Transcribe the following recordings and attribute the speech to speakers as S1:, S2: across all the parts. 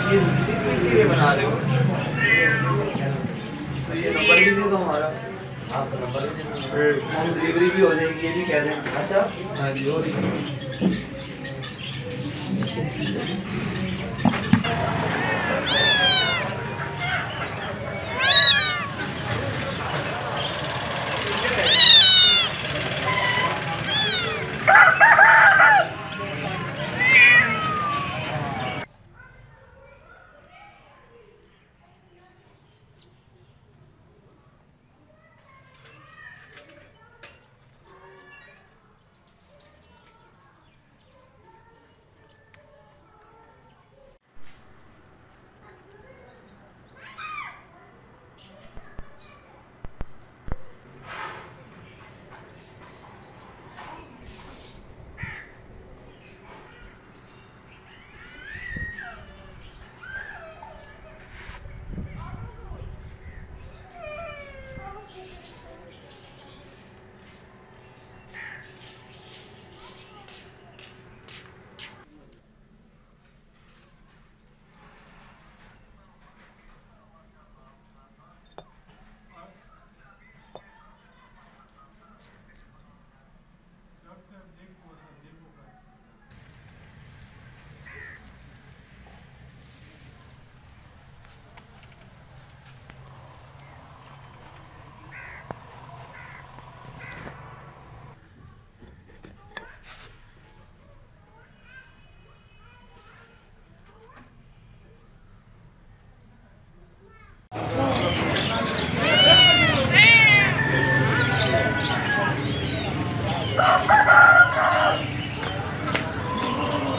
S1: ये किस चीज़ के लिए बना रहे हो? ये नंबर भी दे दो हमारा। आपका नंबर भी दे दो। होम डिलीवरी भी हो जाएगी, ये भी कह रहे हैं। अच्छा हाँ जी, और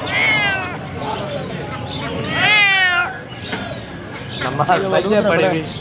S2: नमाज पढ़नी पड़ेगी।